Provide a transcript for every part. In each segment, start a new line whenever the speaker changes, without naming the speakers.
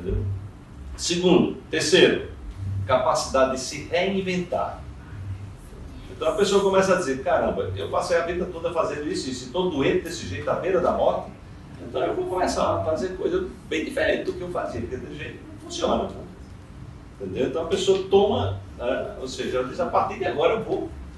Entendeu? Terceiro, capacidade de se reinventar. Então a pessoa começa a dizer, caramba, eu passei a vida toda fazendo isso, e estou doente desse jeito, à beira da morte, então eu vou começar a fazer coisa bem diferente do que eu fazia, porque desse jeito não funciona. Entendeu? Então a pessoa toma, ou seja, ela diz, a partir de agora eu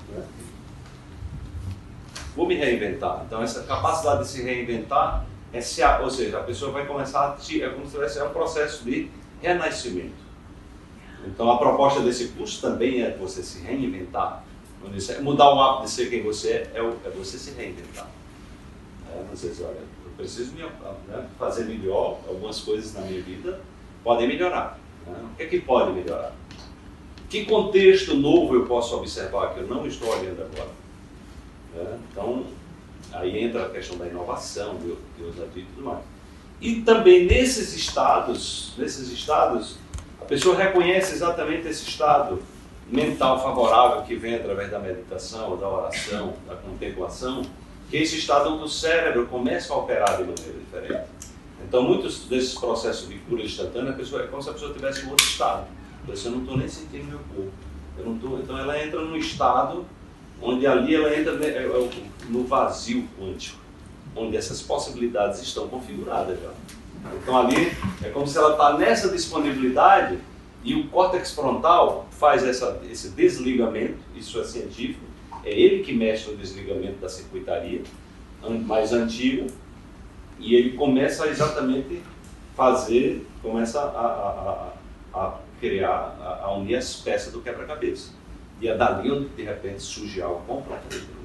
vou me reinventar. Então essa capacidade de se reinventar, ou seja, a pessoa vai começar é como se tivesse um processo de renascimento. Então a proposta desse curso também é você se reinventar. Mudar o hábito de ser quem você é você se reinventar. Às vezes, olha, eu preciso fazer melhor, algumas coisas na minha vida podem melhorar. O que é que pode melhorar? Que contexto novo eu posso observar que eu não estou olhando agora? Então, aí entra a questão da inovação, de ousadia e tudo mais. E também nesses estados, a pessoa reconhece exatamente esse estado mental favorável que vem através da meditação, da oração, da contemplação, que é esse estado onde o cérebro começa a operar de maneira diferente. Então, muitos desses processos de cura instantânea, é como se a pessoa estivesse em outro estado. Eu não estou nem sentindo meu corpo. Então, ela entra num estado onde ali ela entra no vazio quântico, onde essas possibilidades estão configuradas já. Então, ali é como se ela está nessa disponibilidade. E o córtex frontal faz esse desligamento, isso é científico, é ele que mexe no desligamento da circuitaria mais antiga, e ele começa a exatamente começa a criar, a unir as peças do quebra-cabeça. E é dali onde de repente surge algo completamente novo.